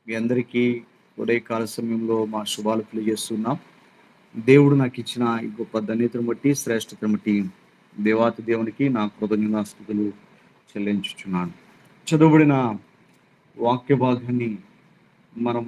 మీ అందరికీ ఉదయకాల సమయంలో మా శుభాలు తెలియజేస్తున్నాం. దేవుడు నాకు ఇచ్చిన ఈ గొప్ప ధన్యతను బట్టి, శ్రేష్ఠతను బట్టి దేవాతి దేవునికి నా కృతజ్ఞతాస్తుతులు చెల్లించుచున్నాను. చదువుబడిన వాక్య భాగాన్ని మనము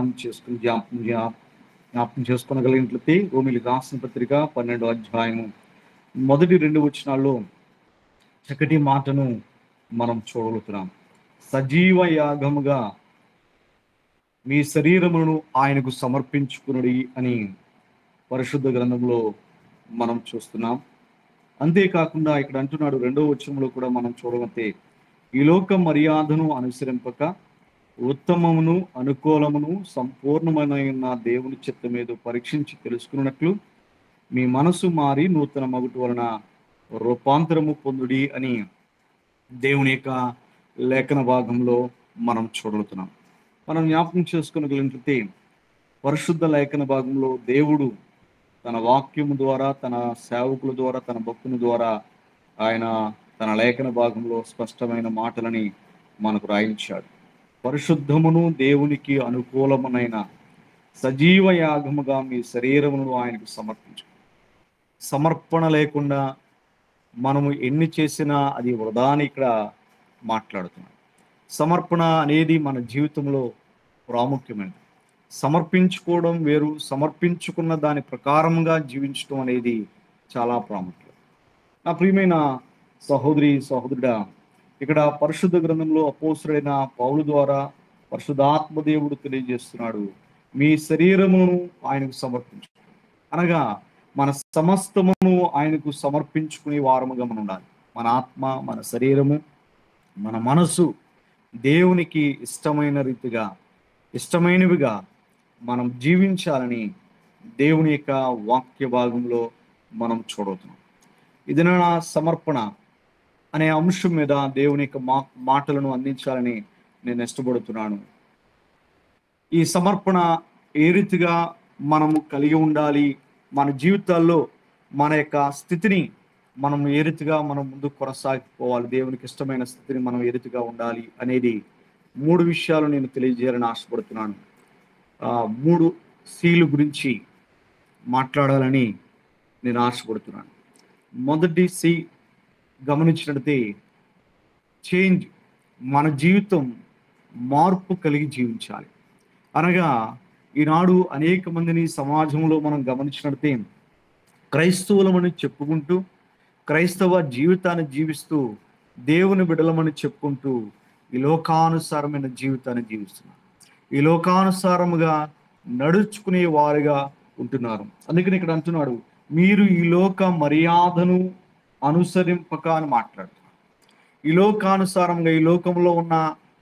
జ్ఞాపకం చేసుకోగలిగినట్లయితే రోమిలికి రాసిన పత్రిక 12వ అధ్యాయము మొదటి 2 వచనాల్లో చక్కటి మాటను మనం చూడగలుగుతున్నాం. సజీవ యాగముగా మీ శరీరమును ఆయనకు సమర్పించుకునుడి అని పరిశుద్ధ గ్రంథంలో మనం చూస్తున్నాం. అంతేకాకుండా ఇక్కడ అంటున్నాడు 2వ వచనంలో కూడా మనం చూడగలిగితే, ఈ లోక మర్యాదను అనుసరింపక ఉత్తమమును అనుకూలమును సంపూర్ణమైన దేవుని చిత్తమేదో పరీక్షించి తెలుసుకున్నట్లు మీ మనసు మారి నూతన మగుట వలన రూపాంతరము పొందుడి అని దేవుని యొక్క లేఖన భాగంలో మనం చూడగలుగుతున్నాం. మనం జ్ఞాపకం చేసుకోగలిగినట్లయితే పరిశుద్ధ లేఖన భాగంలో దేవుడు తన వాక్యము ద్వారా, తన సేవకుల ద్వారా, తన భక్తుని ద్వారా ఆయన తన లేఖన భాగంలో స్పష్టమైన మాటలని మనకు రాయించాడు. పరిశుద్ధమును దేవునికి అనుకూలమునైన సజీవ యాగముగా మీ శరీరమును ఆయనకు సమర్పించు. సమర్పణ లేకుండా మనము ఎన్ని చేసినా అది వృధా అని ఇక్కడ మాట్లాడుతున్నాం. సమర్పణ అనేది మన జీవితంలో ప్రాముఖ్యమైనది. సమర్పించుకోవడం వేరు, సమర్పించుకున్న దాని ప్రకారంగా జీవించడం అనేది చాలా ప్రాముఖ్యం. నా ప్రియమైన సహోదరి సహోదరుడా, ఇక్కడ పరిశుద్ధ గ్రంథంలో అపోస్తుడైన పౌలు ద్వారా పరిశుద్ధాత్మ దేవుడు తెలియజేస్తున్నాడు, మీ శరీరమును ఆయనకు సమర్పించు. అనగా మన సమస్తమును ఆయనకు సమర్పించుకునే వారముగా మనం ఉండాలి. మన ఆత్మ, మన శరీరము, మన మనసు దేవునికి ఇష్టమైనవిగా మనం జీవించాలని దేవుని యొక్క వాక్య భాగంలో మనం చూడవుతున్నాం. ఇది నా సమర్పణ అనే అంశం మీద దేవుని యొక్క మాటలను అందించాలని నేను ఇష్టపడుతున్నాను. ఈ సమర్పణ ఏ రీతిగా మనము కలిగి ఉండాలి, మన జీవితాల్లో మన యొక్క స్థితిని మనం ఏ రీతిగా మనం ముందుకు కొనసాగిపోవాలి, దేవునికి ఇష్టమైన స్థితిని మనం ఏ రీతిగా ఉండాలి అనేది 3 విషయాలు నేను తెలియజేయాలని ఆశపడుతున్నాను. 3 సీలు గురించి మాట్లాడాలని నేను ఆశపడుతున్నాను. మొదటి సి గమనించినట్లయితే చేంజ్. మన జీవితం మార్పు కలిగి జీవించాలి. అనగా ఈనాడు అనేక మందిని సమాజంలో మనం గమనించినట్లయితే క్రైస్తవులమని చెప్పుకుంటూ, క్రైస్తవ జీవితాన్ని జీవిస్తూ, దేవుని బిడ్డలమని చెప్పుకుంటూ ఈ లోకానుసారమైన జీవితాన్ని జీవిస్తున్నారు. ఈ లోకానుసారముగా నడుచుకునే వారుగా ఉంటున్నారు. అందుకని ఇక్కడ అంటున్నాడు, మీరు ఈ లోక మర్యాదను అనుసరింపక అని మాట్లాడుతున్నారు. ఈ లోకానుసారంగా, ఈ లోకంలో ఉన్న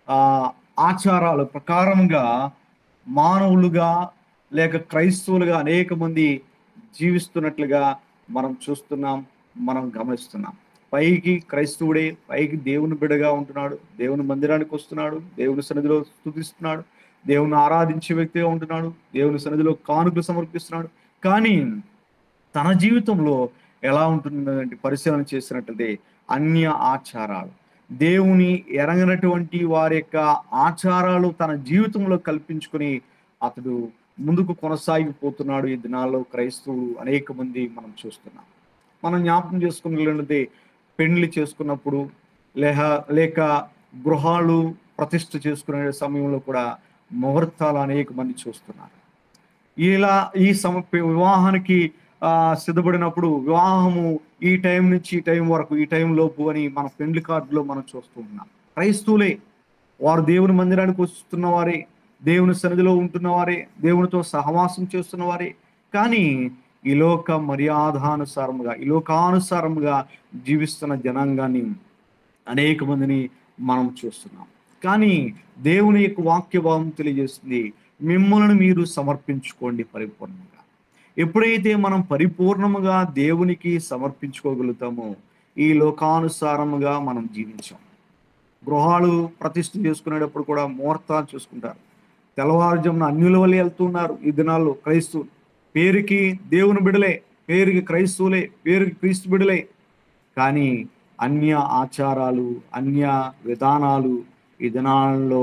ఆచారాల ప్రకారంగా మానవులుగా లేక క్రైస్తవులుగా అనేక మంది జీవిస్తున్నట్లుగా మనం చూస్తున్నాం, మనం గమనిస్తున్నాం. పైకి క్రైస్తవుడే, పైకి దేవుని బిడ్డగా ఉంటున్నాడు, దేవుని మందిరానికి వస్తున్నాడు, దేవుని సన్నిధిలో స్తుతిస్తున్నాడు, దేవుని ఆరాధించే వ్యక్తిగా ఉంటున్నాడు, దేవుని సన్నిధిలో కానుకలు సమర్పిస్తున్నాడు. కానీ తన జీవితంలో ఎలా ఉంటుందంటే పరిశీలన చేసినట్లయితే అన్య ఆచారాలు, దేవుని ఎరగనటువంటి వారి యొక్క ఆచారాలు తన జీవితంలో కల్పించుకొని అతడు ముందుకు కొనసాగిపోతున్నాడు. ఈ దినాల్లో క్రైస్తవులు అనేక మంది మనం చూస్తున్నాం. మనం జ్ఞాపకం చేసుకున్నట్లయితే పెళ్లి చేసుకున్నప్పుడు లేక గృహాలు ప్రతిష్ఠ చేసుకునే సమయంలో కూడా ముహూర్తాలు అనేక మంది చూస్తున్నారు. ఇలా ఈ వివాహానికి సిద్ధపడినప్పుడు వివాహము ఈ టైం నుంచి ఈ టైం వరకు, ఈ టైం లోపు అని మన పెండ్లి కార్డులో మనం చూస్తూ ఉన్నాం. క్రైస్తవులే, వారు దేవుని మందిరానికి వస్తున్న వారే, దేవుని సన్నిధిలో ఉంటున్న వారే, దేవునితో సహవాసం చేస్తున్న వారే. కానీ ఈ లోక మర్యాదానుసారముగా, ఈ లోకానుసారముగా జీవిస్తున్న జనాంగాన్ని అనేక మందిని మనం చూస్తున్నాం. కానీ దేవుని యొక్క వాక్య భావం తెలియజేస్తుంది, మిమ్మల్ని మీరు సమర్పించుకోండి పరిపూర్ణంగా. ఎప్పుడైతే మనం పరిపూర్ణముగా దేవునికి సమర్పించుకోగలుగుతామో ఈ లోకానుసారముగా మనం జీవించాం. గృహాలు ప్రతిష్ఠ చేసుకునేటప్పుడు కూడా ముహూర్తాలు చూసుకుంటారు. తెల్లవారుజామున అన్యుల వల్ల వెళ్తున్నారు ఈ దినాల్లో క్రైస్తవులు. పేరుకి దేవుని బిడలే, పేరుకి క్రైస్తవులే, పేరుకి క్రీస్తు బిడలే, కానీ అన్య ఆచారాలు, అన్య విధానాలు ఈ దినాలలో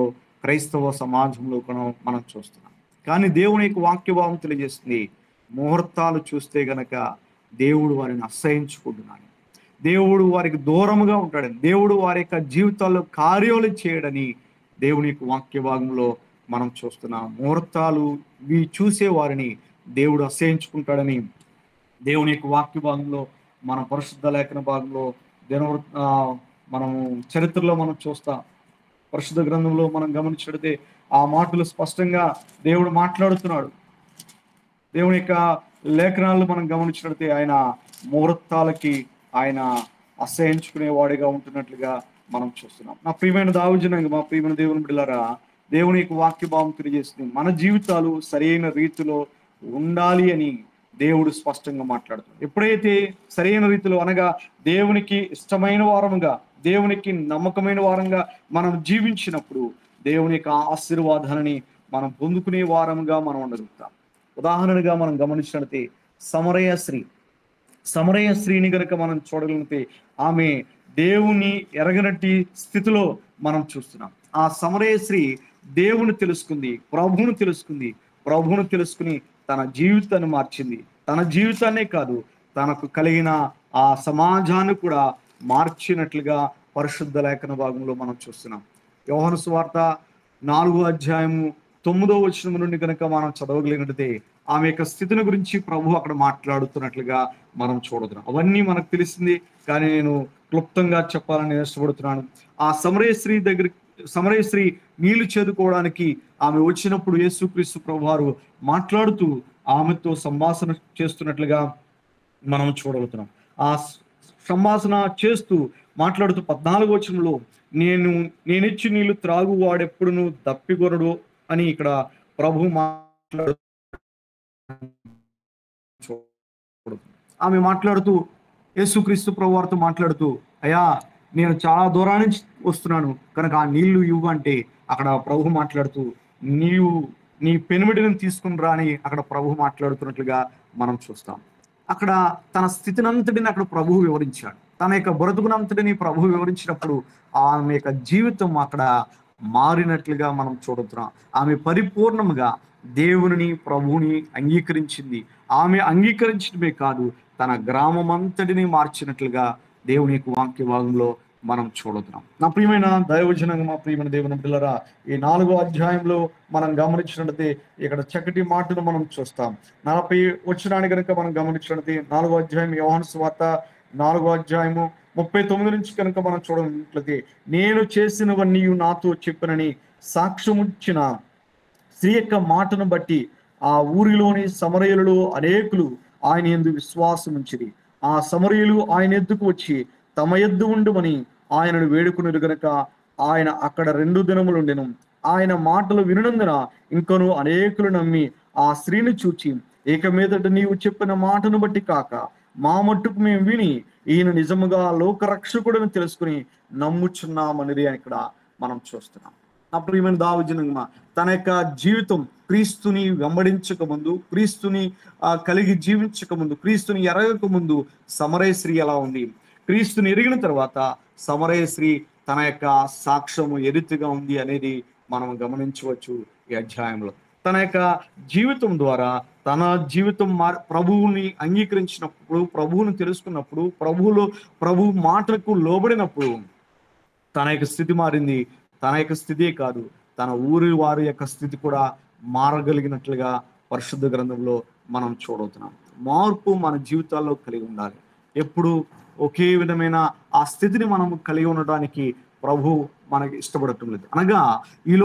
క్రైస్తవ సమాజంలో కూడా మనం చూస్తున్నాం. కానీ దేవుని యొక్క వాక్యభావం తెలియజేస్తుంది, ముహూర్తాలు చూస్తే గనక దేవుడు వారిని అసహించుకుంటున్నాడు, దేవుడు వారికి దూరముగా ఉంటాడని, దేవుడు వారి యొక్క జీవితాల్లో కార్యాలు చేయడని దేవుని యొక్క వాక్య భాగంలో మనం చూస్తున్నాం. ముహూర్తాలు ఇవి చూసే వారిని దేవుడు అసహించుకుంటాడని దేవుని యొక్క వాక్య భాగంలో, మన పరిశుద్ధ లేఖన భాగంలో మనము చరిత్రలో మనం చూస్తాం. పరిశుద్ధ గ్రంథంలో మనం గమనించినట్లయితే ఆ మాటలు స్పష్టంగా దేవుడు మాట్లాడుతున్నాడు. దేవుని యొక్క లేఖనాలను మనం గమనించినట్లయితే ఆయన ముహూర్తాలకి ఆయన అసహించుకునేవాడిగా ఉంటున్నట్లుగా మనం చూస్తున్నాం. నా ప్రియమైన దావజనంగా, మా ప్రియమైన దేవుని బిడ్డలారా, దేవుని యొక్క వాక్య భావం తెలియజేస్తుంది, మన జీవితాలు సరైన రీతిలో ఉండాలి అని దేవుడు స్పష్టంగా మాట్లాడుతున్నాడు. ఎప్పుడైతే సరైన రీతిలో అనగా దేవునికి ఇష్టమైన వారముగా, దేవునికి నమ్మకమైన వారంగా మనం జీవించినప్పుడు దేవుని యొక్క ఆశీర్వాదాలని మనం పొందుకునే వారంగా మనం ఉండగలుగుతాం. ఉదాహరణగా మనం గమనించినట్లయితే సమరయ స్త్రీని కనుక మనం చూడగలిగితే ఆమె దేవుని ఎరగనట్టి స్థితిలో మనం చూస్తున్నాం. ఆ సమరయ స్త్రీ దేవుని తెలుసుకుంది, ప్రభువును తెలుసుకుని తన జీవితాన్ని మార్చింది. తన జీవితాన్నే కాదు, తనకు కలిగిన ఆ సమాజాన్ని కూడా మార్చినట్లుగా పరిశుద్ధ లేఖన భాగంలో మనం చూస్తున్నాం. యోహాను సువార్త 4:9 నుండి కనుక మనం చదవగలిగినట్లయితే ఆమె యొక్క స్థితిని గురించి ప్రభు అక్కడ మాట్లాడుతున్నట్లుగా మనం చూడగలం. అవన్నీ మనకు తెలిసింది, కానీ నేను క్లుప్తంగా చెప్పాలని ఇష్టపడుతున్నాను. ఆ సమరయ స్త్రీ నీళ్లు చేదుకోవడానికి ఆమె వచ్చినప్పుడు యేసుక్రీస్తు ప్రభువారు మాట్లాడుతూ ఆమెతో సంభాషణ చేస్తున్నట్లుగా మనం చూడగలుగుతున్నాం. ఆ సంభాషణ చేస్తూ మాట్లాడుతూ 14 నేనిచ్చి నీళ్లు త్రాగు వాడెప్పుడును దప్పిగొరడు అని ఇక్కడ ప్రభు ఆమె మాట్లాడుతూ యేసుక్రీస్తు ప్రభువారితో మాట్లాడుతూ, అయ్యా నేను చాలా దూరం నుంచి వస్తున్నాను కనుక ఆ నీళ్లు ఇవ్వు అంటే అక్కడ ప్రభు మాట్లాడుతూ, నీవు నీ పెనిమిటిని తీసుకుని రా అని అక్కడ ప్రభు మాట్లాడుతున్నట్లుగా మనం చూస్తాం. అక్కడ తన స్థితినంతటిని అక్కడ ప్రభువు వివరించాడు. తన యొక్క బ్రతుకునంతటిని ప్రభువు వివరించినప్పుడు ఆమె యొక్క జీవితం అక్కడ మారినట్లుగా మనం చూడుతున్నాం. ఆమె పరిపూర్ణముగా దేవుని ప్రభువుని అంగీకరించింది. ఆమె అంగీకరించడమే కాదు, తన గ్రామం అంతటిని మార్చినట్లుగా దేవుని యొక్క వాక్య భాగంలో మనం చూడుతున్నాం. నా ప్రియమైన దైవజనంగా, మా ప్రియమైన దేవుని బిడ్డలారా, ఈ 4వ అధ్యాయంలో మనం గమనించినట్లయితే ఇక్కడ చక్కటి మాటను మనం చూస్తాం. 40 కనుక మనం గమనించినట్లయితే 4వ అధ్యాయం యోహాను సువార్త 4:39 నుంచి కనుక మనం చూడనట్లయితే, నేను చేసినవన్నీ నాతో చెప్పనని సాక్ష్యమిచ్చిన స్త్రీ యొక్క మాటను బట్టి ఆ ఊరిలోని సమరయులలో అనేకులు ఆయన యందు విశ్వాసం ఉంచిరి. ఆ సమరయులు ఆయన ఎద్దుకు వచ్చి తమ ఎద్దు ఉండుమని ఆయనను వేడుకున్నారు గనుక ఆయన అక్కడ 2 దినములుండెను. ఆయన మాటలు వినునందున ఇంకను అనేకులు నమ్మి ఆ స్త్రీని చూచి, ఇక మీదట నీవు చెప్పిన మాటను బట్టి కాక మా మట్టుకు మేము విని ఈయన నిజముగా లోకరక్షకుడని తెలుసుకుని నమ్ముచున్నామనేది ఇక్కడ మనం చూస్తున్నాం. నా ప్రియమైన దావజనంగా, తన యొక్క జీవితం క్రీస్తుని వెంబడించక ముందు, క్రీస్తుని కలిగి జీవించక ముందు, క్రీస్తుని ఎరగక ముందు సమరయ స్త్రీ ఎలా ఉంది, క్రీస్తుని ఎరిగిన తర్వాత సమరయ స్త్రీ తన యొక్క సాక్ష్యము ఏ రీతిగా ఉంది అనేది మనం గమనించవచ్చు. ఈ అధ్యాయంలో తన యొక్క జీవితం ద్వారా, తన జీవితం ప్రభువుని అంగీకరించినప్పుడు, ప్రభువుని తెలుసుకున్నప్పుడు, ప్రభు మాటలకు లోబడినప్పుడు తన యొక్క స్థితి మారింది. తన యొక్క స్థితే కాదు, తన ఊరి వారి యొక్క స్థితి కూడా మారగలిగినట్లుగా పరిశుద్ధ గ్రంథంలో మనం చూడవుతున్నాం. మార్పు మన జీవితాల్లో కలిగి ఉండాలి. ఎప్పుడు ఒకే విధమైన ఆ స్థితిని మనం కలిగి ఉండడానికి ప్రభు మనకి ఇష్టపడటం లేదు. అనగా ఈ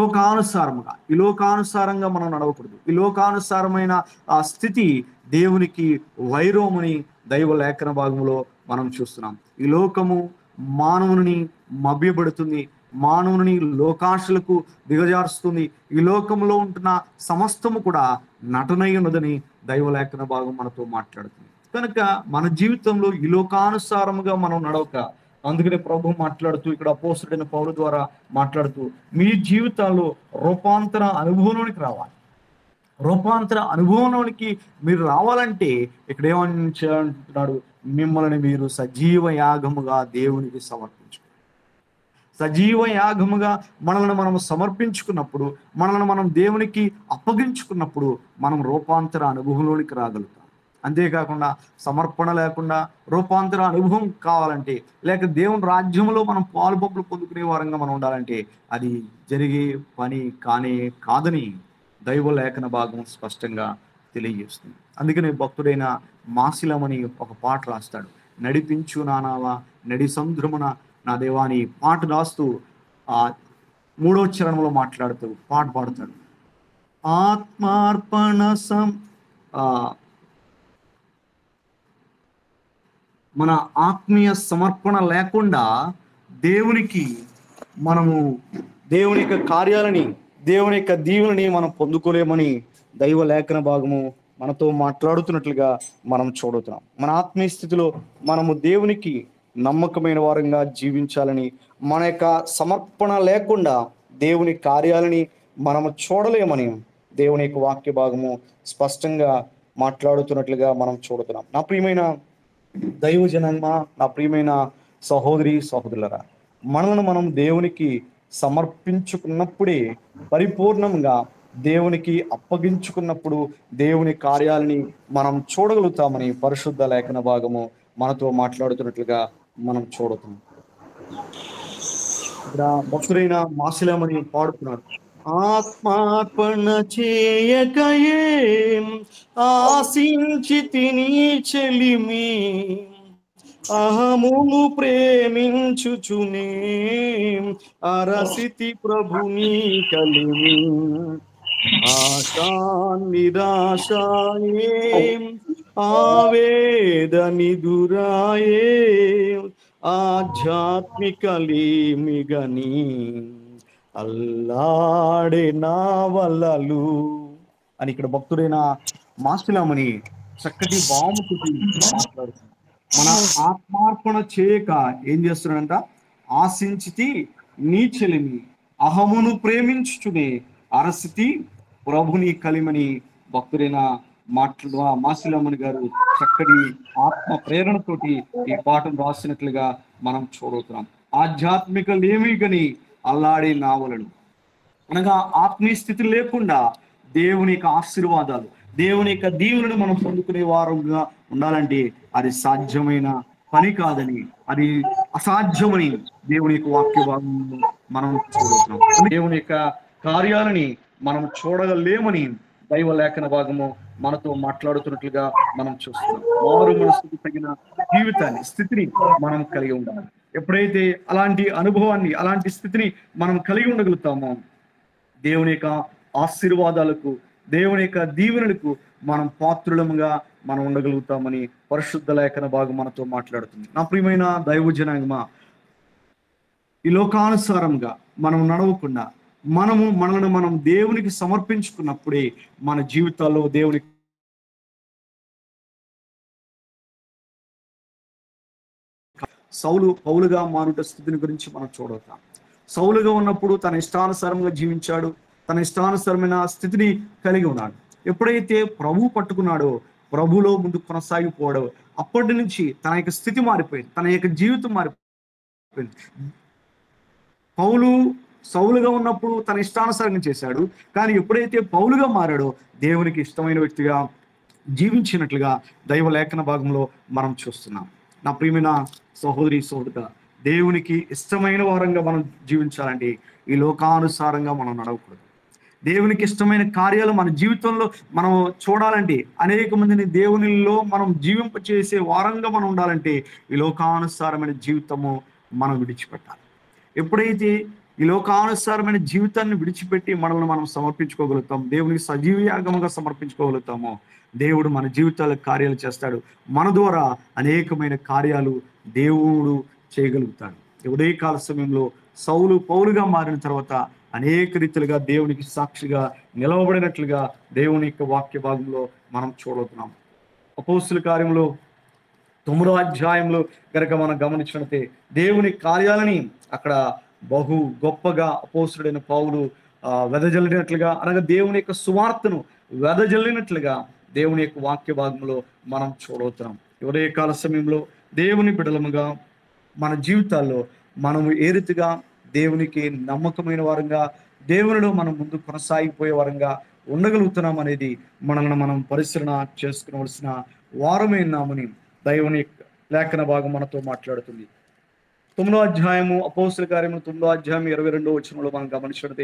లోకానుసారంగా మనం నడవకూడదు. ఈ లోకానుసారమైన ఆ స్థితి దేవునికి వైరోమని దైవ లేఖన భాగంలో మనం చూస్తున్నాం. ఈ లోకము మానవుని మభ్యపెడుతుంది, మానవుని లోకాశలకు దిగజారుస్తుంది. ఈ లోకంలో ఉంటున్న సమస్తము కూడా నటనై ఉన్నదని దైవ లేఖన భాగం మనతో మాట్లాడుతుంది. కనుక మన జీవితంలో ఈ లోకానుసారముగా మనం నడవక, అందుకనే ప్రభు మాట్లాడుతూ ఇక్కడ అపోస్తలుడైన పౌలు ద్వారా మాట్లాడుతూ, మీ జీవితాల్లో రూపాంతర అనుభవంలోనికి రావాలి. రూపాంతర అనుభవంలోనికి మీరు రావాలంటే ఇక్కడ ఏమంటున్నాడు, మిమ్మల్ని మీరు సజీవ యాగముగా దేవునికి సజీవ యాగముగా మనల్ని మనం సమర్పించుకున్నప్పుడు, మనల్ని మనం దేవునికి అప్పగించుకున్నప్పుడు మనం రూపాంతర అనుభవంలోనికి రాగలుగుతాం. అంతేకాకుండా సమర్పణ లేకుండా రూపాంతర అనుభవం కావాలంటే, లేక దేవుని రాజ్యంలో మనం పాలుపంపులు పొందుకునే వారంగా మనం ఉండాలంటే అది జరిగే పని కాదని దైవ లేఖన భాగం స్పష్టంగా తెలియజేస్తుంది. అందుకనే భక్తుడైన మాసిలమని ఒక పాట రాస్తాడు. నడిపించు నానావా నడి సముద్రమున నా దేవాని పాట రాస్తూ ఆ 3వ చరణంలో మాట్లాడుతూ పాట పాడతాడు. ఆత్మార్పణ ఆ మన ఆత్మీయ సమర్పణ లేకుండా దేవునికి మనము దేవుని యొక్క కార్యాలని, దేవుని యొక్క దీవులని మనం పొందుకోలేమని దైవ లేఖన భాగము మనతో మాట్లాడుతున్నట్లుగా మనం చూడుతున్నాం. మన ఆత్మీయ స్థితిలో మనము దేవునికి నమ్మకమైన వారంగా జీవించాలని, మన యొక్క సమర్పణ లేకుండా దేవుని కార్యాలని మనము చూడలేమని దేవుని యొక్క వాక్య భాగము స్పష్టంగా మాట్లాడుతున్నట్లుగా మనం చూడుతున్నాం. నా ప్రియమైన దైవ జనాంగ, నా ప్రియమైన సహోదరి సహోదరులరా, మనల్ని మనం దేవునికి సమర్పించుకున్నప్పుడే, పరిపూర్ణంగా దేవునికి అప్పగించుకున్నప్పుడు దేవుని కార్యాలని మనం చూడగలుగుతామని పరిశుద్ధ లేఖన భాగము మనతో మాట్లాడుతున్నట్లుగా మనం చూడుతున్నాం. ఇక్కడ భక్తుడైన మాసిలమని పాడుతున్నాడు. ఆత్మార్పణ చేయకయే ఆశించితిని చెలిమి, అహమును ప్రేమించుచునే అరసితి ప్రభుని కలిమి, ఆశా నిరాశాయే ఆవేదని దురాయే ఆధ్యాత్మికలేమిగని అల్లాడే నా వల్లలు అని ఇక్కడ భక్తుడైన మాసిలమని చక్కటి భావముతోటి మాట్లాడుతున్నాడు. మన ఆత్మార్పణ చేయక ఏం చేస్తున్నాడంట? ఆశించితి నీ చెలిమి, అహమును ప్రేమించుచునే అరసితి ప్రభుని కలిమని భక్తుడైన మాసిలమని గారు చక్కటి ఆత్మ ప్రేరణతోటి ఈ పాఠం రాసినట్లుగా మనం చూడుతున్నాం. ఆధ్యాత్మిక లేమి గని అల్లాడే నావలను, అనగా ఆత్మీయ స్థితి లేకుండా దేవుని యొక్క ఆశీర్వాదాలు, దేవుని యొక్క దీవులను మనం పొందుకునే వారంగా ఉండాలంటే అది సాధ్యమైన పని కాదని, అది అసాధ్యమని దేవుని యొక్క వాక్య భాగంలో మనం చూడుతున్నాం. దేవుని యొక్క కార్యాలని మనం చూడలేమని దైవ లేఖన భాగము మనతో మాట్లాడుతున్నట్లుగా మనం చూస్తున్నాం. మారు మనసుకు తగిన జీవితాన్ని, స్థితిని మనం కలిగి ఉండాలి. ఎప్పుడైతే అలాంటి అనుభవాన్ని, అలాంటి స్థితిని మనం కలిగి ఉండగలుగుతామో దేవుని యొక్క ఆశీర్వాదాలకు, దేవుని యొక్క దీవెనలకు మనం పాత్రులముగా మనం ఉండగలుగుతామని పరిశుద్ధ లేఖన భాగం మనతో మాట్లాడుతుంది. నా ప్రియమైన దైవ జనాంగమా, ఈ లోకానుసారంగా మనం నడవకుండా మనల్ని మనం దేవునికి సమర్పించుకున్నప్పుడే మన జీవితాల్లో దేవునికి సౌలు పౌలుగా మారుట స్థితిని గురించి మనం చూడతాం. సౌలుగా ఉన్నప్పుడు తన ఇష్టానుసారంగా జీవించాడు, తన ఇష్టానుసారమైన స్థితిని కలిగి ఉన్నాడు. ఎప్పుడైతే ప్రభు పట్టుకున్నాడో, ప్రభులో ముందు కొనసాగిపోవడో, అప్పటి నుంచి తన యొక్క స్థితి మారిపోయింది, తన యొక్క జీవితం మారిపోయింది. సౌలుగా ఉన్నప్పుడు తన ఇష్టానుసారంగా చేశాడు, కానీ ఎప్పుడైతే పౌలుగా మారాడో దేవునికి ఇష్టమైన వ్యక్తిగా జీవించినట్లుగా దైవ లేఖన భాగంలో మనం చూస్తున్నాం. నా ప్రియమైన సహోదరి సహోదరుడా, దేవునికి ఇష్టమైన వారంగా మనం జీవించాలంటే ఈ లోకానుసారంగా మనం నడవకూడదు. దేవునికి ఇష్టమైన కార్యాలు మన జీవితంలో మనం చూడాలంటే, అనేక మందిని దేవునిలో మనం జీవింపచేసే వారంగా మనం ఉండాలంటే ఈ లోకానుసారమైన జీవితము మనం విడిచిపెట్టాలి. ఎప్పుడైతే ఈ లోకానుసారమైన జీవితాన్ని విడిచిపెట్టి మనల్ని మనం సమర్పించుకోగలుగుతాం, దేవునికి సజీవ యాగముగా సమర్పించుకోగలుగుతామో, దేవుడు మన జీవితాల కార్యాలు చేస్తాడు. మన ద్వారా అనేకమైన కార్యాలు దేవుడు చేయగలుగుతాడు. ఉదయకాల సమయంలో సౌలు పౌలుగా మారిన తర్వాత అనేక రీతిలుగా దేవునికి సాక్షిగా నిలవబడినట్లుగా దేవుని యొక్క వాక్య భాగంలో మనం చూడవుతున్నాం. అపోస్తుల కార్యంలో 9వ అధ్యాయంలో కనుక మనం గమనించినట్లయితే దేవుని కార్యాలని అక్కడ బహు గొప్పగా అపోస్తుడైన పౌలు వెదజల్లినట్లుగా, అనగా దేవుని యొక్క సువార్తను వెదజల్లినట్లుగా దేవుని యొక్క వాక్య భాగంలో మనం చూడవుతున్నాం. ఉదయకాల సమయంలో దేవుని బిడ్డలముగా మన జీవితాల్లో మనము ఏ రీతిగా దేవునికి నమ్మకమైన వారంగా, దేవునిలో మనం ముందు కొనసాగిపోయే వారంగా ఉండగలుగుతున్నాం అనేది మనల్ని మనం పరిశీలన చేసుకోవలసిన వారమే ఉన్నామని దైవుని లేఖన భాగం మనతో మాట్లాడుతుంది. 9వ అధ్యాయము అపోస్తల కార్యములు 9వ అధ్యాయం 22వ వచనంలో మనం గమనించినట్లయితే,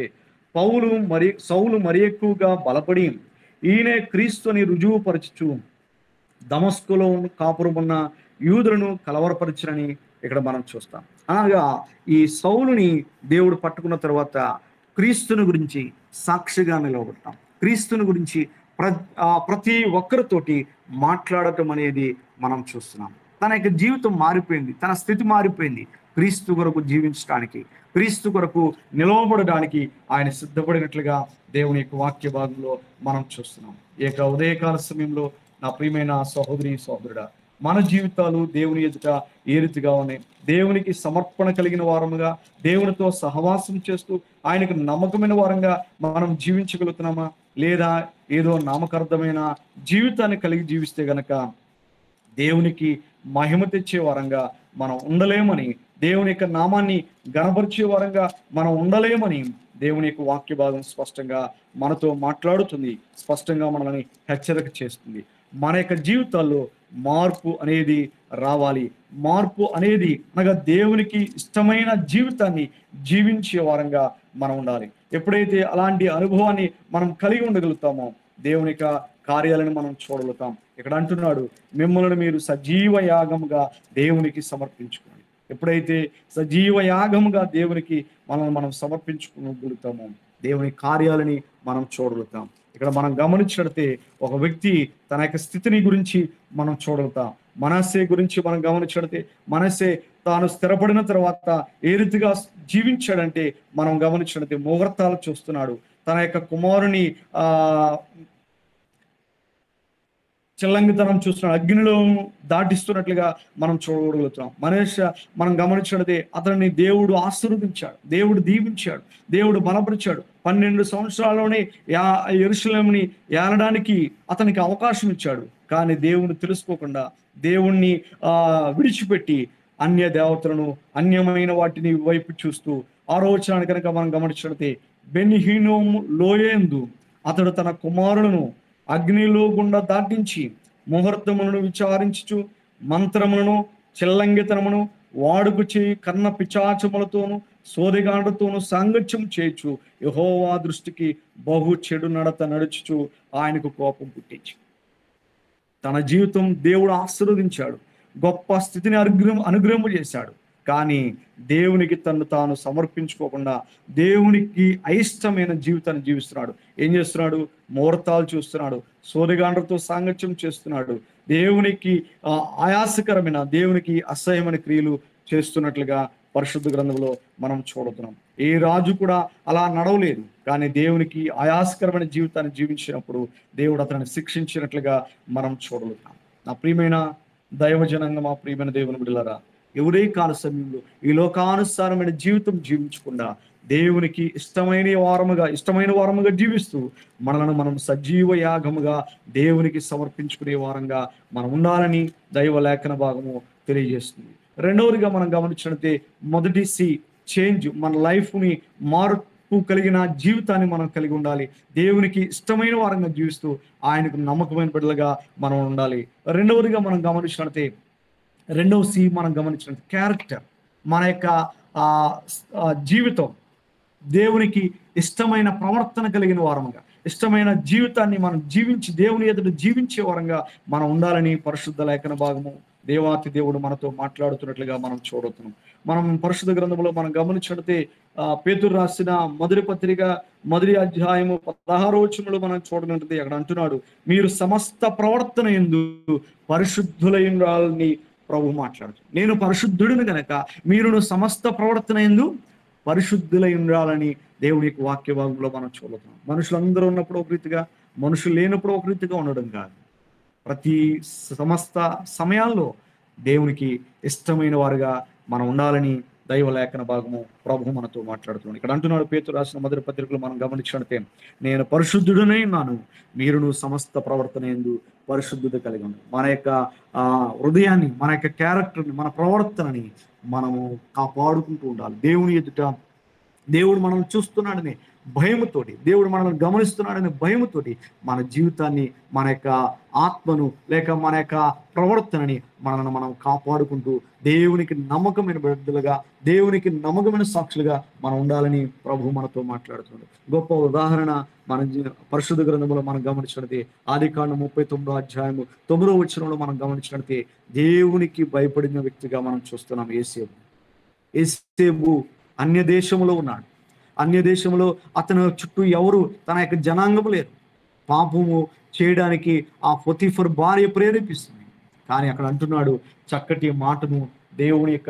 సౌలు మరి ఎక్కువగా బలపడి ఈయనే క్రీస్తు అని రుజువుపరచుచు దమస్కులో కాపురం ఉన్న యూదులను కలవరపరిచరని ఇక్కడ మనం చూస్తాం. అనగా ఈ సౌలుని దేవుడు పట్టుకున్న తర్వాత క్రీస్తుని గురించి సాక్షిగా నిలవబడతాం. క్రీస్తుని గురించి ప్రతి ఒక్కరితోటి మాట్లాడటం అనేది మనం చూస్తున్నాం. తన యొక్క జీవితం మారిపోయింది, తన స్థితి మారిపోయింది. క్రీస్తు కొరకు జీవించడానికి, క్రీస్తు కొరకు నిలవబడడానికి ఆయన సిద్ధపడినట్లుగా దేవుని యొక్క వాక్య భాగంలో మనం చూస్తున్నాం. ఈ యొక్క ఉదయకాల సమయంలో నా ప్రియమైన సహోదరి సహోదరుడా, మన జీవితాలు దేవుని ఎదుట ఏ రీతిగా ఉన్నాయి? దేవునికి సమర్పణ కలిగిన వారముగా, దేవునితో సహవాసం చేస్తూ ఆయనకు నమ్మకమైన వారంగా మనం జీవించగలుగుతున్నామా? లేదా ఏదో నామకార్థమైన జీవితాన్ని కలిగి జీవిస్తే గనక దేవునికి మహిమ తెచ్చే వారంగా మనం ఉండలేమని, దేవుని యొక్క నామాన్ని గణపరిచే వారంగా మనం ఉండలేమని దేవుని యొక్క వాక్య భాగం స్పష్టంగా మనతో మాట్లాడుతుంది, స్పష్టంగా మనల్ని హెచ్చరిక చేస్తుంది. మన యొక్క జీవితాల్లో మార్పు అనేది రావాలి. మార్పు అనేది అనగా దేవునికి ఇష్టమైన జీవితాన్ని జీవించే వారంగా మనం ఉండాలి. ఎప్పుడైతే అలాంటి అనుభవాన్ని మనం కలిగి ఉండగలుగుతామో దేవుని యొక్క కార్యాలను మనం చూడగలుగుతాం. ఇక్కడ అంటున్నాడు, మిమ్మల్ని మీరు సజీవ యాగముగా దేవునికి సమర్పించుకోండి. ఎప్పుడైతే సజీవ యాగముగా దేవునికి మనం సమర్పించుకోగలుగుతామో దేవుని కార్యాలని మనం చూడగలుగుతాం. ఇక్కడ మనం గమనించినట్లయితే ఒక వ్యక్తి తన యొక్క స్థితిని గురించి మనం చూడగలుగుతాం. మనస్సే గురించి మనం గమనించినట్లయితే మనస్సే తాను స్థిరపడిన తర్వాత ఏ రీతిగా జీవించాడంటే మనం గమనించినట్లయితే ముహూర్తాలు చూస్తున్నాడు. తన యొక్క కుమారుని చిల్లంగితనం చూస్తున్నాడు, అగ్నిలో దాటిస్తున్నట్లుగా మనం చూడగలుగుతున్నాం. మనం గమనించినట్లయితే అతన్ని దేవుడు ఆశీర్వదించాడు, దేవుడు దీవించాడు, దేవుడు బలపరిచాడు. 12 సంవత్సరాల్లోనే యెరూషలేముని ఏలడానికి అతనికి అవకాశం ఇచ్చాడు. కానీ దేవుని తెలుసుకోకుండా, దేవుణ్ణి విడిచిపెట్టి అన్య దేవతలను, అన్యమైన వాటిని వైపు చూస్తూ 6వ వచనాన్ని కనుక మనం గమనించినట్లయితే, బెన్‌హిన్నోము లోయందు అతడు తన కుమారులను అగ్నిలో గుండా దాటించి ముహూర్తములను విచారించుచు మంత్రములను చిల్లంగితనమును వాడుకు చేయి కన్న పిచాచములతోనూ సోదెగాండ్రతోనూ సాంగత్యం చేయొచ్చు యెహోవా దృష్టికి బహు చెడు నడత నడుచుచు ఆయనకు కోపం పుట్టించి తన జీవితం దేవుడు ఆశీర్వదించాడు, గొప్ప స్థితిని అనుగ్రహం చేశాడు. కానీ దేవునికి తను తాను సమర్పించుకోకుండా దేవునికి అయిష్టమైన జీవితాన్ని జీవిస్తున్నాడు. ఏం చేస్తున్నాడు? ముహూర్తాలు చూస్తున్నాడు, సోదెగాండ్రతో సాంగత్యం చేస్తున్నాడు, దేవునికి ఆయాసకరమైన, దేవునికి అసహ్యమైన క్రియలు చేస్తున్నట్లుగా పరిశుద్ధ గ్రంథంలో మనం చూడుతున్నాం. ఏ రాజు కూడా అలా నడవలేదు. కానీ దేవునికి ఆయాసకరమైన జీవితాన్ని జీవించినప్పుడు దేవుడు అతన్ని శిక్షించినట్లుగా మనం చూడగలుగుతాం. నా ప్రియమైన దైవజనంగా, మా ప్రియమైన దేవుని బిడ్డలారా, ఎవరే కాల సమయంలో ఈ లోకానుసారమైన జీవితం జీవించకుండా దేవునికి ఇష్టమైన వారముగా జీవిస్తూ మనలను మనం సజీవ యాగముగా దేవునికి సమర్పించుకునే వారంగా మనం ఉండాలని దైవ లేఖన భాగము తెలియజేస్తుంది. రెండవదిగా మనం గమనించినట్లయితే, మొదటి చేంజ్, మన లైఫ్ని మార్పు కలిగిన జీవితాన్ని మనం కలిగి ఉండాలి. దేవునికి ఇష్టమైన వారంగా జీవిస్తూ ఆయనకు నమ్మకమైన బిడ్డలుగా మనం ఉండాలి. రెండవదిగా మనం గమనించినట్లయితే, రెండవ మనం గమనించినట్టు క్యారెక్టర్, మన యొక్క జీవితం దేవునికి ఇష్టమైన ప్రవర్తన కలిగిన వారముగా, ఇష్టమైన జీవితాన్ని మనం జీవించి దేవుని ఎదుట జీవించే వారంగా మనం ఉండాలని పరిశుద్ధ లేఖన భాగము దేవాతి దేవుడు మనతో మాట్లాడుతున్నట్లుగా మనం చూడవుతున్నాం. మనం పరిశుద్ధ గ్రంథంలో మనం గమనించినట్లయితే పేతురు రాసిన మొదటి పత్రిక 1వ అధ్యాయము 16వ వచనంలో మనం చూడనట్లయితే అక్కడ అంటున్నాడు, మీరు సమస్త ప్రవర్తన యందు పరిశుద్ధులై ఉండాలని ప్రభు మాట్లాడుతుంది. నేను పరిశుద్ధుడిని గనక మీరును సమస్త ప్రవర్తన యందు పరిశుద్ధులై ఉండాలని దేవుని యొక్క వాక్య భాగంలో మనం చూడవుతున్నాం. మనుషులందరూ ఉన్నప్పుడు ఒక రీతిగా, మనుషులు లేనప్పుడు ఒక రీతిగా ఉండడం కాదు. ప్రతి సమస్త సమయాల్లో దేవునికి ఇష్టమైన వారుగా మనం ఉండాలని దైవ లేఖన భాగము ప్రభు మనతో మాట్లాడుతున్నాడు. ఇక్కడ అంటున్నాడు, పేతురు రాసిన మొదటి పత్రికలో మనం గమనించినట్టే, నేను పరిశుద్ధుడనే ఉన్నాను, మీరును సమస్త ప్రవర్తన యందు పరిశుద్ధత కలిగి ఉంది. మన యొక్క హృదయాన్ని, మన యొక్క క్యారెక్టర్ని, మన ప్రవర్తనని మనము కాపాడుకుంటూ ఉండాలి. దేవుని ఎదుట దేవుడు మనం చూస్తున్నాడని భయముతోటి, దేవుడు మనల్ని గమనిస్తున్నాడని భయముతోటి మన జీవితాన్ని, మన యొక్క ఆత్మను, లేక మన యొక్క ప్రవర్తనని మనల్ని మనం కాపాడుకుంటూ దేవునికి నమ్మకమైన బిడ్డలుగా, దేవునికి నమ్మకమైన సాక్షులుగా మనం ఉండాలని ప్రభు మనతో మాట్లాడుతున్నాడు. గొప్ప ఉదాహరణ మన పరిశుద్ధ గ్రంథంలో మనం గమనించినట్లయితే ఆదికాండం 39వ అధ్యాయము 9వ వచనంలో మనం గమనించినట్లయితే దేవునికి భయపడిన వ్యక్తిగా మనం చూస్తున్నాం యేసేపు. యేసేపు అన్య దేశంలో ఉన్నాడు. అన్య దేశంలో అతని చుట్టూ ఎవరు, తన యొక్క జనాంగం లేరు. పాపము చేయడానికి ఆ పొతిఫర్ భార్య ప్రేరేపిస్తుంది. కానీ అక్కడ అంటున్నాడు చక్కటి మాటను దేవుని యొక్క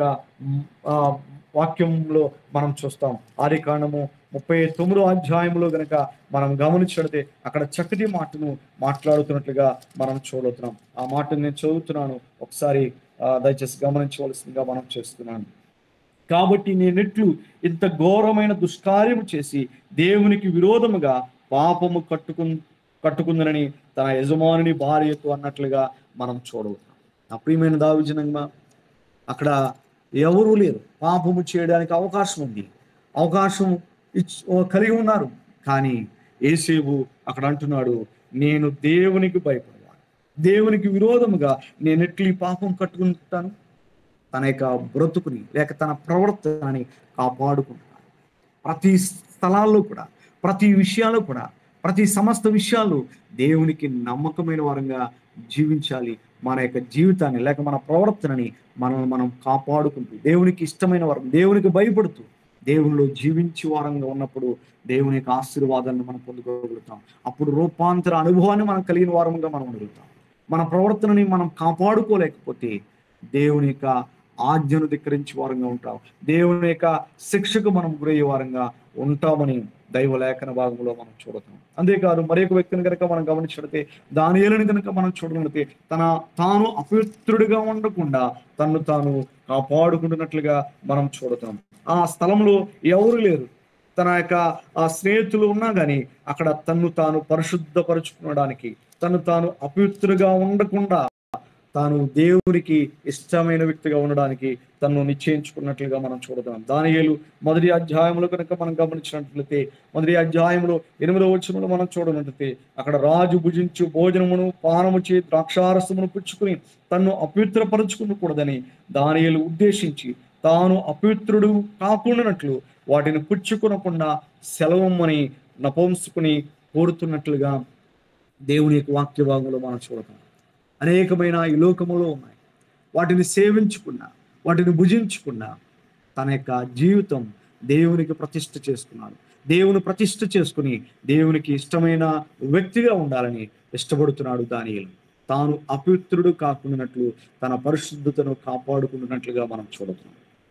వాక్యంలో మనం చూస్తాం. ఆదికాండము 39వ అధ్యాయంలో గనక మనం గమనించినట్లయితే అక్కడ చక్కటి మాటను మాట్లాడుతున్నట్లుగా మనం చూడవుతున్నాం. ఆ మాటను నేను చదువుతున్నాను, ఒకసారి దయచేసి గమనించవలసిందిగా మనం చేస్తున్నాను. కాబట్టి నేనెట్లు ఇంత ఘోరమైన దుష్కార్యము చేసి దేవునికి విరోధముగా పాపము కట్టుకుందనని తన యజమానుని భార్యతో అన్నట్లుగా మనం చూడవుతున్నాం. నా ప్రియమైన దావీదునమ్మా, అక్కడ ఎవరూ లేరు. పాపము చేయడానికి అవకాశం ఉంది, అవకాశం కలిగి ఉన్నారు. కానీ యేసేపు అక్కడ అంటున్నాడు, నేను దేవునికి భయపడేవాడు, దేవునికి విరోధముగా నేను ఎట్లు పాపం కట్టుకుంటాను. తన యొక్క బ్రతుకుని, లేక తన ప్రవర్తనని కాపాడుకుంటున్నాడు. ప్రతి స్థలాల్లో కూడా, ప్రతి విషయాల్లో కూడా, ప్రతి సమస్త విషయాలు దేవునికి నమ్మకమైన వారంగా జీవించాలి. మన యొక్క జీవితాన్ని, లేక మన ప్రవర్తనని మనం కాపాడుకుంటూ, దేవునికి ఇష్టమైన వారం, దేవునికి భయపడుతూ, దేవునిలో జీవించే వారంగా ఉన్నప్పుడు దేవుని యొక్క ఆశీర్వాదాన్ని మనం పొందుకోగలుగుతాం. అప్పుడు రూపాంతర అనుభవాన్ని మనం కలిగిన వారంగా మనం ఉండగలుగుతాం. మన ప్రవర్తనని మనం కాపాడుకోలేకపోతే దేవుని యొక్క ఆజ్ఞను ధిక్కరించే వారంగా ఉంటాం, దేవుని యొక్క శిక్షకు మనం గురయ్యే వారంగా ఉంటామని దైవ లేఖన భాగంలో మనం చూడతాం. అంతేకాదు మరొక వ్యక్తిని కనుక మనం గమనించినట్లయితే, దానియేలుని కనుక మనం చూడగలిగితే తాను అపవిత్రుడిగా ఉండకుండా తను తాను కాపాడుకుంటున్నట్లుగా మనం చూడతాం. ఆ స్థలంలో ఎవరు లేరు, తన యొక్క ఆ స్నేహితులు ఉన్నా కానీ అక్కడ తన్ను తాను పరిశుద్ధపరుచుకోవడానికి, తను తాను అపవిత్రుడిగా ఉండకుండా తాను దేవునికి ఇష్టమైన వ్యక్తిగా ఉండడానికి తను నిశ్చయించుకున్నట్లుగా మనం చూడతాం. దానియేలు 1వ అధ్యాయంలో కనుక మనం గమనించినట్లయితే 1వ అధ్యాయంలో 8వ వచనంలో మనం చూడనట్లయితే అక్కడ రాజు భుజించు భోజనమును పానము చే ద్రాక్షారసమును పుచ్చుకుని తన్ను అపవిత్రపరచుకునకూడదని దానియేలు ఉద్దేశించి తాను అపవిత్రుడు కాకుండానట్లు వాటిని పుచ్చుకునకుండా సెలవమ్మని నపుంసుకుని కోరుతున్నట్లుగా దేవుని యొక్క వాక్య భాగంలో మనం చూడతాం. అనేకమైన ఈ లోకములో ఉన్నాయి. వాటిని సేవించుకున్నా, వాటిని భుజించుకున్నా తన యొక్క జీవితం దేవునికి ప్రతిష్ఠ చేసుకున్నాడు. దేవుని ప్రతిష్ఠ చేసుకుని దేవునికి ఇష్టమైన వ్యక్తిగా ఉండాలని ఇష్టపడుతున్నాడు దానియేలు. తాను అపవిత్రుడు కాకుండానట్లు తన పరిశుద్ధతను కాపాడుకున్నట్లుగా మనం చూడతాం.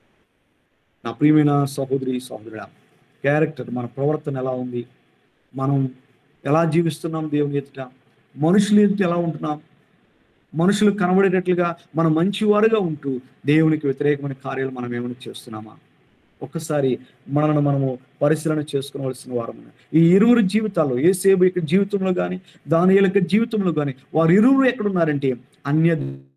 నా ప్రియమైన సహోదరి సహోదరుడా, క్యారెక్టర్, మన ప్రవర్తన ఎలా ఉంది, మనం ఎలా జీవిస్తున్నాం దేవుని ఎదుట, మనుషులు ఎదుట ఎలా ఉంటున్నాం, మనుషులు కనబడేటట్లుగా మనం మంచివారుగా ఉంటూ దేవునికి వ్యతిరేకమైన కార్యాలు మనం ఏమైనా చేస్తున్నామా? ఒక్కసారి మనల్ని మనము పరిశీలన చేసుకోవాల్సిన వారము. ఈ ఇరువురు జీవితాల్లో, యేసేపు యొక్క జీవితంలో కానీ దానియేలు యొక్క జీవితంలో కానీ వారు ఇరువురు ఎక్కడున్నారంటే అన్య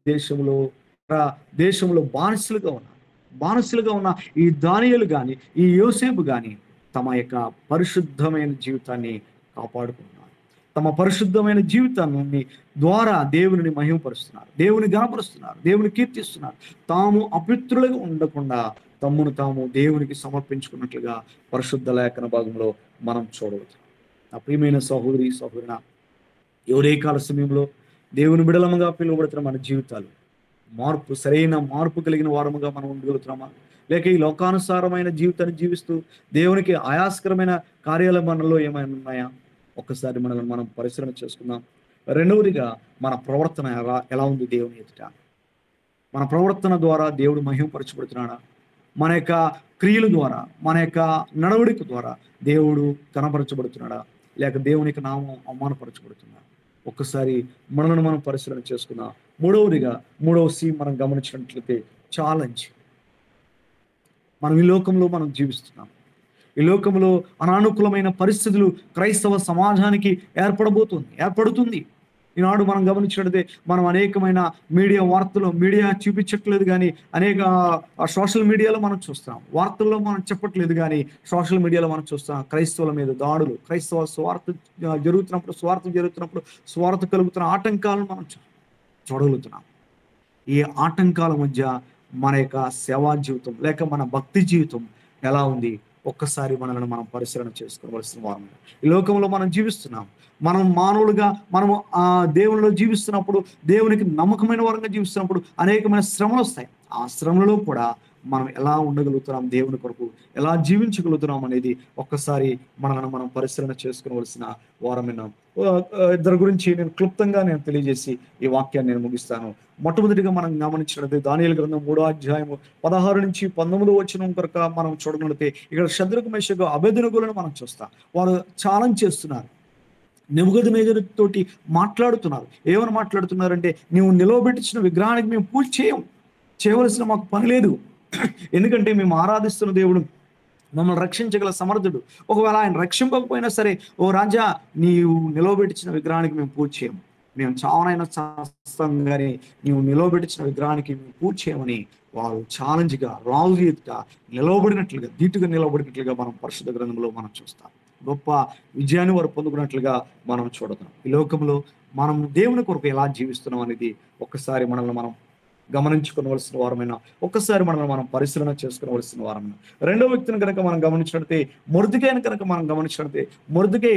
దేశంలో బానిసలుగా ఉన్న ఈ దానియేలు కానీ ఈ యోసేపు కానీ తమ యొక్క పరిశుద్ధమైన జీవితాన్ని కాపాడుకుంటున్నారు. తమ పరిశుద్ధమైన జీవితాన్ని ద్వారా దేవుని మహిమపరుస్తున్నారు, దేవుని గణపరుస్తున్నారు, దేవుని కీర్తిస్తున్నారు. తాము అపవిత్రులుగా ఉండకుండా తమ్మును తాము దేవునికి సమర్పించుకున్నట్లుగా పరిశుద్ధ లేఖన భాగంలో మనం చూడవచ్చు. నా ప్రియమైన సహోదరి సహోదరుడా, ఎవరే కాల సమయంలో దేవుని బిడలముగా పిలువబడుతున్న మన జీవితాలు సరైన మార్పు కలిగిన వారముగా మనం ఉండగలుగుతున్నామా? లేక ఈ లోకానుసారమైన జీవితాన్ని జీవిస్తూ దేవునికి ఆయాస్కరమైన కార్యాలు మనలో ఏమైనా ఉన్నాయా? ఒక్కసారి మనల్ని మనం పరిశీలన చేసుకుందాం. రెండవదిగా మన ప్రవర్తన ఎలా ఉంది దేవుని ఎదుట? మన ప్రవర్తన ద్వారా దేవుడు మహిమపరచబడుతున్నాడా? మన యొక్క క్రియల ద్వారా, మన యొక్క నడవడిక ద్వారా దేవుడు కనపరచబడుతున్నాడా? లేక దేవునికి నామం అవమానపరచబడుతున్నాడా? ఒక్కసారి మనల్ని మనం పరిశీలన చేసుకుందాం. మూడవ సి మనం గమనించినట్లయితే ఛాలెంజ్. మనం ఈ లోకంలో మనం జీవిస్తున్నాం. ఈ లోకంలో అనానుకూలమైన పరిస్థితులు క్రైస్తవ సమాజానికి ఏర్పడుతుంది. ఈనాడు మనం గమనించినట్లయితే మనం అనేకమైన మీడియా వార్తలు మీడియా చూపించట్లేదు, కానీ అనేక సోషల్ మీడియాలో మనం చూస్తాం. వార్తల్లో మనం చెప్పట్లేదు, కానీ సోషల్ మీడియాలో మనం చూస్తాం క్రైస్తవుల మీద దాడులు, క్రైస్తవ స్వార్థ జరుగుతున్నప్పుడు స్వార్థ కలుగుతున్న ఆటంకాలను మనం చూడగలుగుతున్నాం. ఈ ఆటంకాల మధ్య మన యొక్క సేవా జీవితం లేక మన భక్తి జీవితం ఎలా ఉంది? ఒక్కసారి మనల్ని మనం పరిశీలన చేసుకోవలసిన వారం. ఈ లోకంలో మనం జీవిస్తున్నాం. మనం మానవులుగా మనము దేవునిలో జీవిస్తున్నప్పుడు, దేవునికి నమ్మకమైన వారంగా జీవిస్తున్నప్పుడు అనేకమైన శ్రమలు వస్తాయి. ఆ శ్రమలలో కూడా మనం ఎలా ఉండగలుగుతున్నాం, దేవుని కొరకు ఎలా జీవించగలుగుతున్నాం అనేది ఒక్కసారి మనల్ని మనం పరిశీలన చేసుకోవలసిన వారమైన ఇద్దరి గురించి క్లుప్తంగా తెలియజేసి ఈ వాక్యాన్ని నేను ముగిస్తాను. మొట్టమొదటిగా మనం గమనించినట్లయితే దానియేలు గ్రంథం 3వ అధ్యాయము 16 నుంచి 19 వచనం కొరకు మనం చూడగలిగితే ఇక్కడ షద్రకు మేషకు అబేద్నెగోలను మనం చూస్తాం. వారు ఛాలెంజ్ చేస్తున్నారు, నెబుకద్నెజరు తోటి మాట్లాడుతున్నారు. ఏమని మాట్లాడుతున్నారంటే, నీవు నిలవబెట్టించిన విగ్రహానికి మేము పూజ చేయవలసిన మాకు పని లేదు, ఎందుకంటే మేము ఆరాధిస్తున్న దేవుడు మమ్మల్ని రక్షించగల సమర్థుడు. ఒకవేళ ఆయన రక్షింపకపోయినా సరే, ఓ రాజా నీవు నిలవబెట్టించిన విగ్రహానికి మేము పూజ చేయము, మేము చావనైనా చేస్తాం, కానీ నీవు నిలవబెట్టించిన విగ్రహానికి మేము పూజ చేయమని వారు ఛాలెంజ్గా రాజుగా నిలవబడినట్లుగా ధీటుగా నిలవబడినట్లుగా మనం పరిశుద్ధ గ్రంథంలో మనం చూస్తాం. గొప్ప విజయాన్ని వారు పొందుకున్నట్లుగా మనం చూడతాం. ఈ లోకంలో మనం దేవుని కొరకు ఎలా జీవిస్తున్నాం అనేది ఒక్కసారి మనల్ని మనం గమనించుకోవలసిన వారమైన, ఒక్కసారి మనం పరిశీలన చేసుకోవలసిన వారమైన. రెండో వ్యక్తిని కనుక మనం గమనించినట్లయితే మొర్దెకైని కనుక మనం గమనించినట్లయితే, మొర్దెకై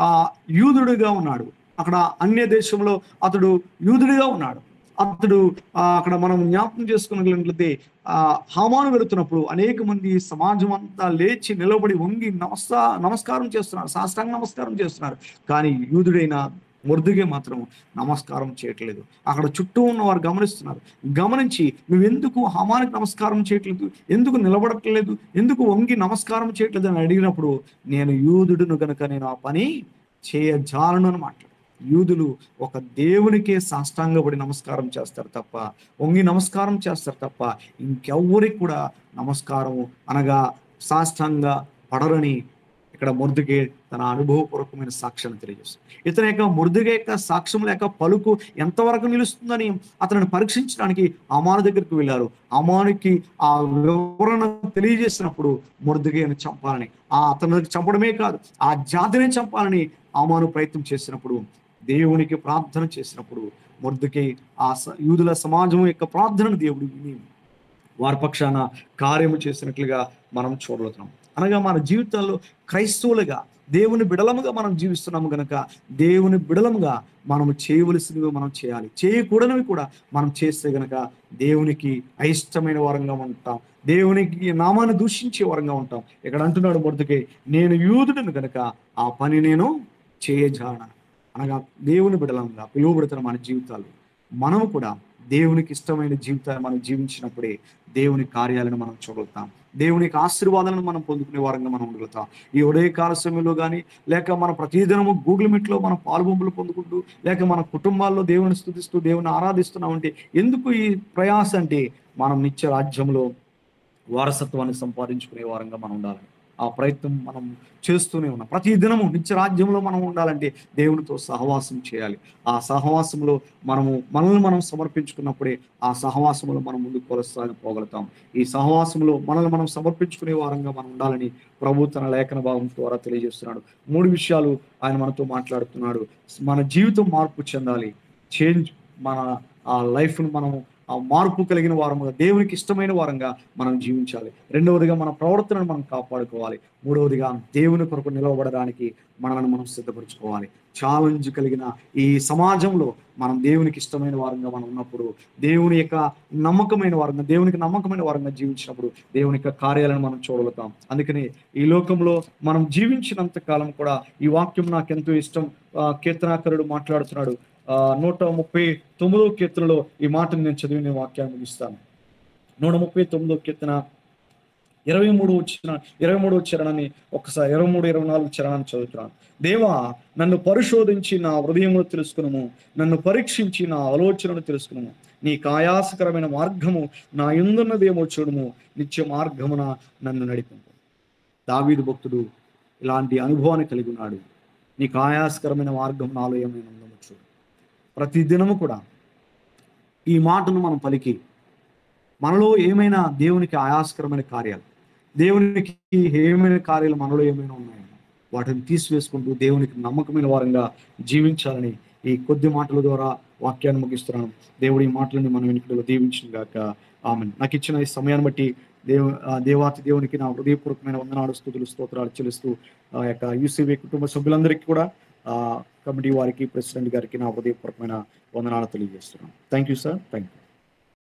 యూదుడిగా ఉన్నాడు. అక్కడ అన్య దేశంలో అతడు యూదుడిగా ఉన్నాడు. అతడు అక్కడ మనం జ్ఞాపకం చేసుకున్నట్లయితే హామాను వెళుతున్నప్పుడు అనేక మంది సమాజం అంతా లేచి నిలబడి వంగి నమస్కారం చేస్తున్నారు, సాష్టాంగ నమస్కారం చేస్తున్నారు. కానీ యూదుడైన మొర్దెకై మాత్రం నమస్కారం చేయట్లేదు. అక్కడ చుట్టూ ఉన్న వారు గమనిస్తున్నారు. గమనించి నువ్వెందుకు హామానికి నమస్కారం చేయట్లేదు, ఎందుకు నిలబడట్లేదు, ఎందుకు వంగి నమస్కారం చేయట్లేదు అని అడిగినప్పుడు, నేను యూదుడును గనుక నేను ఆ పని చేయజాలను అని మాట్లాడు. యూదులు ఒక దేవునికే సాష్టాంగపడి నమస్కారం చేస్తారు తప్ప, వంగి నమస్కారం చేస్తారు తప్ప ఇంకెవ్వరికి కూడా నమస్కారం అనగా సాష్టాంగ పడరని ఇక్కడ మొర్దెకై తన అనుభవపూర్వకమైన సాక్ష్యాన్ని తెలియజేస్తుంది. ఇతని యొక్క మొర్దెకై యొక్క సాక్ష్యం లేక పలుకు ఎంతవరకు నిలుస్తుందని అతనిని పరీక్షించడానికి హామాను దగ్గరికి వెళ్ళారు. హామానుకి ఆ వివరణ తెలియజేసినప్పుడు మొర్దెకైని చంపాలని, అతనికి చంపడమే కాదు ఆ జాతిని చంపాలని హామాను ప్రయత్నం చేసినప్పుడు, దేవునికి ప్రార్థన చేసినప్పుడు మొర్దెకై ఆ యూదుల సమాజం యొక్క ప్రార్థనను దేవుడు విని వారి పక్షాన కార్యము చేసినట్లుగా మనం చూడగలుగుతున్నాం. అనగా మన జీవితాల్లో క్రైస్తవులుగా దేవుని బిడలముగా మనం జీవిస్తున్నాము గనక, దేవుని బిడలముగా మనం చేయవలసినవి మనం చేయాలి, చేయకూడనివి కూడా మనం చేస్తే గనక దేవునికి అయిష్టమైన వారంగా ఉంటాం, దేవునికి నామాన్ని దూషించే వారంగా ఉంటాం. ఇక్కడ అంటున్నాడు మొర్దెకై, నేను యూదుడిని గనక ఆ పని నేను చేయజాన. అనగా దేవుని బిడలంగా పిలువబడుతున్న మన జీవితాలు మనము కూడా దేవునికి ఇష్టమైన జీవితాన్ని మనం జీవించినప్పుడే దేవుని కార్యాలను మనం చూడగలుగుతాం, దేవునికి ఆశీర్వాదాలను మనం పొందుకునే వారంగా మనం ఉండగలుగుతాం. ఈ ఉదయకాల సమయంలో కానీ లేక మన ప్రతిదినము గూగుల్ మీట్లో మనం పాలుబొంపులు పొందుకుంటూ లేక మన కుటుంబాల్లో దేవుని స్తుతిస్తూ దేవుని ఆరాధిస్తున్నామంటే ఎందుకు ఈ ప్రయాస అంటే, మనం నిత్య రాజ్యంలో వారసత్వాన్ని సంపాదించుకునే వారంగా మనం ఉండాలి. ఆ ప్రయత్నం మనం చేస్తూనే ఉన్నాం. ప్రతి దినము నిత్య రాజ్యంలో మనం ఉండాలంటే దేవునితో సహవాసం చేయాలి. ఆ సహవాసంలో మనల్ని మనం సమర్పించుకున్నప్పుడే ఆ సహవాసంలో మనం ముందుకు కొనసాగిపోగలుగుతాం. ఈ సహవాసంలో మనల్ని మనం సమర్పించుకునే వారంగా మనం ఉండాలని ప్రభు తన లేఖన భాగం ద్వారా తెలియజేస్తున్నాడు. 3 విషయాలు ఆయన మనతో మాట్లాడుతున్నాడు. మన జీవితం మార్పు చెందాలి, చేంజ్ మన ఆ లైఫ్ను మనము ఆ మార్పు కలిగిన వారముగా దేవునికి ఇష్టమైన వారంగా మనం జీవించాలి. రెండవదిగా మన ప్రవర్తనను మనం కాపాడుకోవాలి. మూడవదిగా దేవుని కొరకు నిలవబడడానికి మనల్ని మనం సిద్ధపరచుకోవాలి. ఛాలెంజ్ కలిగిన ఈ సమాజంలో మనం దేవునికి ఇష్టమైన వారంగా మనం ఉన్నప్పుడు, దేవుని యొక్క నమ్మకమైన వారంగా దేవునికి నమ్మకమైన వారంగా జీవించినప్పుడు దేవుని యొక్క కార్యాలను మనం చూడగలుగుతాం. అందుకని ఈ లోకంలో మనం జీవించినంత కాలం కూడా ఈ వాక్యం నాకు ఎంతో ఇష్టం. కీర్తనాకారుడు మాట్లాడుతున్నాడు 139వ కీర్తనలో ఈ మాటను నేను చదివిన వాక్యాన్ని ముగిస్తాను. 139వ కీర్తన 23వ చరణాన్ని ఒకసారి 23-24 చరణాన్ని చదువుతున్నాను. దేవా, నన్ను పరిశోధించి నా హృదయమును తెలుసుకును, నన్ను పరీక్షించి నా ఆలోచనను తెలుసుకును. నీ ఆయాసకరమైన మార్గము నా యందున్నదేమో చూడుము, నిత్య మార్గమున నన్ను నడిపింపు. దావీదు భక్తుడు ఇలాంటి అనుభవాన్ని కలిగి ఉన్నాడు. నీకు ఆయాసకరమైన మార్గం నాలో ఏమైనా ఉందో చూడు. ప్రతి దినము కూడా ఈ మాటను మనం పలికి మనలో ఏమైనా దేవునికి ఆయాస్కరమైన కార్యాలు, దేవునికి ఏమైనా కార్యాలు మనలో ఏమైనా ఉన్నాయో వాటిని తీసివేసుకుంటూ దేవునికి నమ్మకమైన వారంగా జీవించాలని ఈ కొద్ది మాటల ద్వారా వాక్యాన్ని ముగిస్తున్నాను. దేవుడి ఈ మాటలని మనం వెనుకలో దీవించిన గాక. ఆమెన్. నాకు ఇచ్చిన ఈ సమయాన్ని బట్టి దేవాతి దేవునికి నా హృదయపూర్వకమైన వందనాలు, స్తుతులు, స్తోత్రాలు చెల్లిస్తూ ఆ యొక్క యూసీబీ కుటుంబ సభ్యులందరికీ కూడా కమిటీ వారికి, ప్రెసిడెంట్ గారికి నా హృదయపూర్వకమైన వందనాలు తెలియజేస్తున్నాను. Thank you sir. Thank you.